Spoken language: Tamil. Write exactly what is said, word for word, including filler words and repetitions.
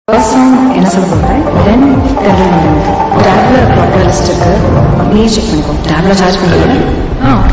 First song என்ன சொல்ல போகிறேன் தென் டேப்ல ப்ராப்பர் லிஸ்ட் இருக்கு நீ செக் பண்ணிக்கோ டேப்ல சார்ஜ் பண்ணிக்கிறேன் ஆ